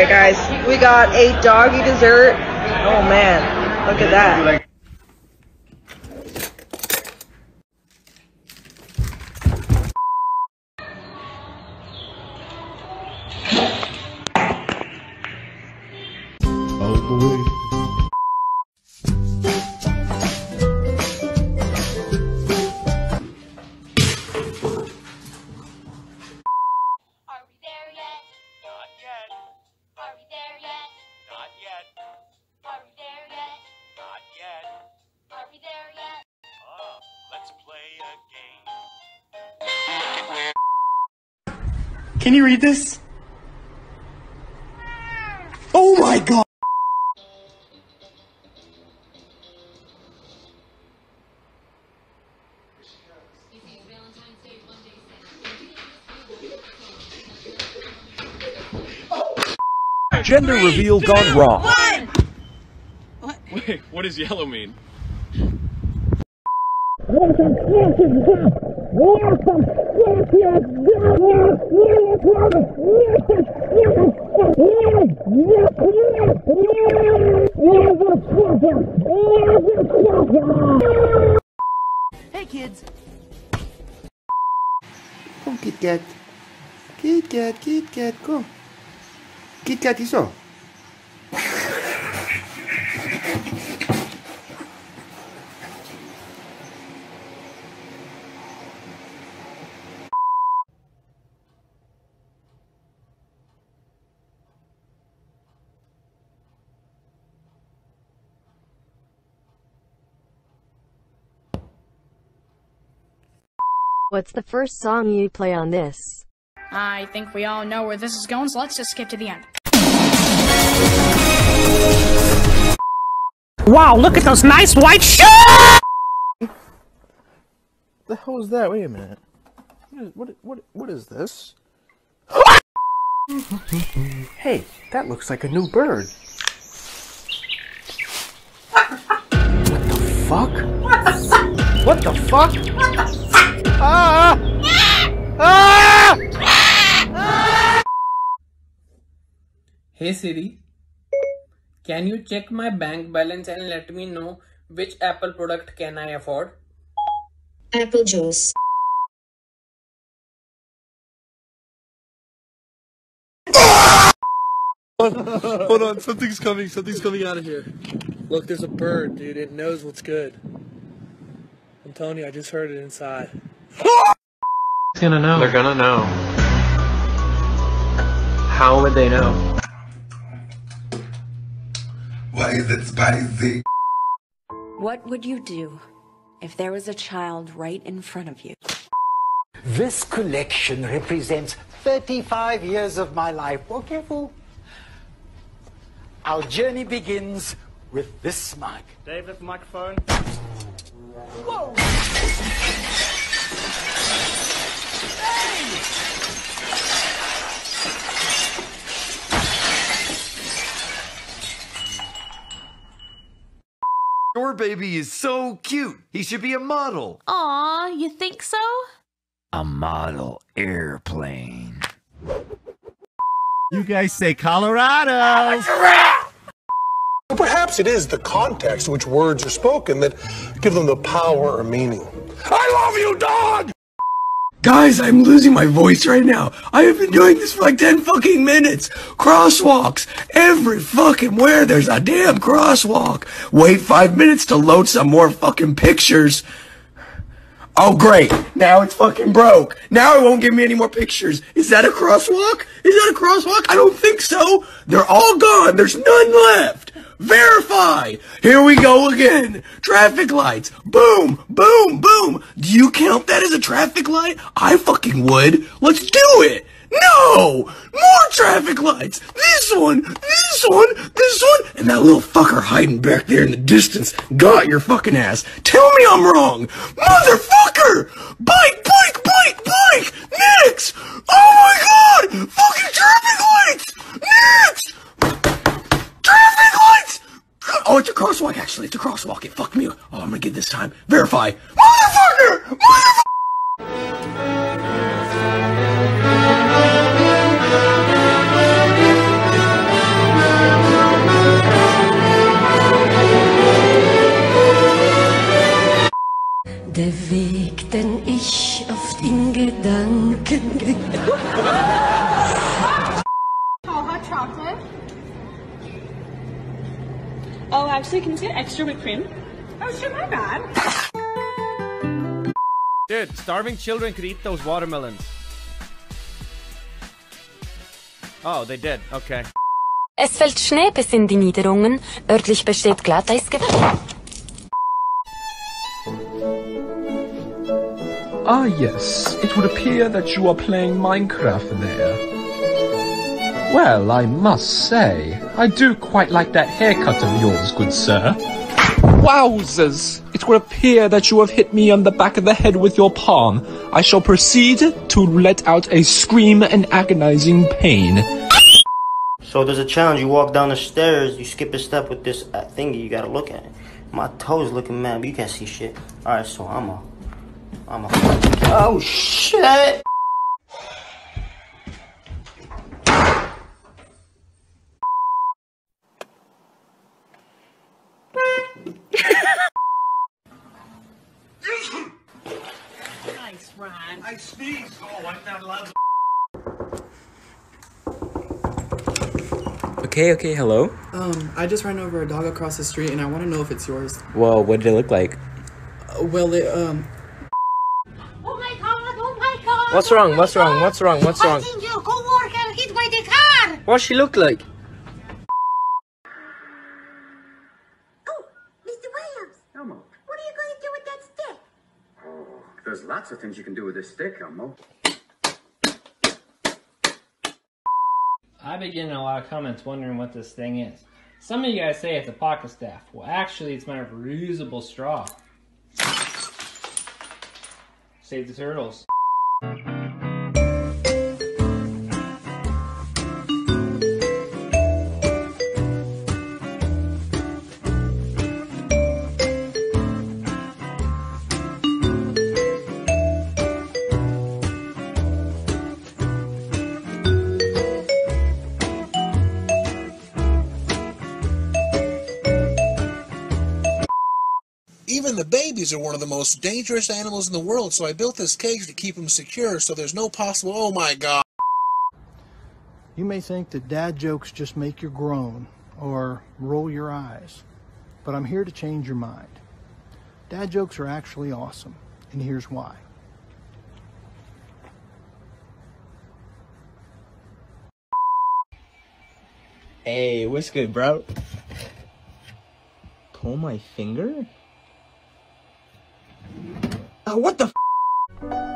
guys, we got a doggy dessert. Oh man, look at that. Oh boy. Can you read this? Oh my god! Gender reveal gone wrong. What? Wait, what does yellow mean? Hey kids! Come Kit Kat. Kit Kat, come. Kit Kat 있어. What's the first song you play on this? I think we all know where this is going, so let's just skip to the end. Wow, look at those nice white shoes! The hell is that? Wait a minute. What is this? Hey, that looks like a new bird. What the fuck? What the fuck? Ah! Ah! Hey Siri, can you check my bank balance and let me know which Apple product can I afford? Apple juice. Hold on, something's coming out of here. Look, there's a bird, dude, it knows what's good. I'm telling you, I just heard it inside. It's gonna know. They're gonna know. How would they know? Why is it spicy? What would you do if there was a child right in front of you? This collection represents 35 years of my life. Oh, careful. Our journey begins with this mug. David, the microphone. Whoa! Your baby is so cute. He should be a model. Aw, you think so? A model airplane. You guys say Colorado. Perhaps it is the context in which words are spoken that give them the power or meaning. I love you, dog! Guys, I'm losing my voice right now. I have been doing this for like 10 fucking minutes. Crosswalks. Every fucking where there's a damn crosswalk. Wait 5 minutes to load some more fucking pictures. Oh great, now it's fucking broke. Now it won't give me any more pictures. Is that a crosswalk? Is that a crosswalk? I don't think so. They're all gone. There's none left. Verify. Here we go again. Traffic lights. Boom, boom, boom. Do you count that as a traffic light? I fucking would. Let's do it. No! More traffic lights! This one! This one! This one! And that little fucker hiding back there in the distance got your fucking ass. Tell me I'm wrong! Motherfucker! Bike! Bike! Bike! Bike! Next! Oh my god! Fucking traffic lights! Next! Traffic lights! Oh, it's a crosswalk actually. It's a crosswalk. It fucked me up. Oh, I'm gonna get this time. Verify. Motherfucker! Motherfucker! chocolate. Oh, actually, can you get extra whipped cream? Oh, shit, my bad. Dude, starving children could eat those watermelons. Oh, they did. Okay. Es fällt Schnee bis in die Niederungen. Örtlich besteht Glatteisgefahr. Ah yes, it would appear that you are playing Minecraft there. Well, I must say, I do quite like that haircut of yours, good sir. Wowzers! It would appear that you have hit me on the back of the head with your palm. I shall proceed to let out a scream in agonizing pain. So there's a challenge. You walk down the stairs, you skip a step with this thingy, you gotta look at it. My toes looking mad, but you can't see shit. Alright, so I'm a... Oh, shit! Nice, Ron. I sneezed. Oh, I'm not allowed to. Okay, hello? I just ran over a dog across the street and I want to know if it's yours. Well, what did it look like? Well, it, Oh my god, oh my god! What's wrong? What's wrong? What's wrong? What's wrong? I think your co-worker hit by the car! What she look like? Oh, Mr. Williams! Elmo, What are you going to do with that stick? oh, there's lots of things you can do with this stick, Elmo. I've been getting a lot of comments wondering what this thing is. Some of you guys say it's a pocket staff. Well, actually, it's made of reusable straw. Save the turtles. Even the babies are one of the most dangerous animals in the world, so I built this cage to keep them secure so there's no possible... Oh my god. You may think that dad jokes just make you groan or roll your eyes, but I'm here to change your mind. Dad jokes are actually awesome, and here's why. Hey, what's good, bro? Pull my finger? What the f?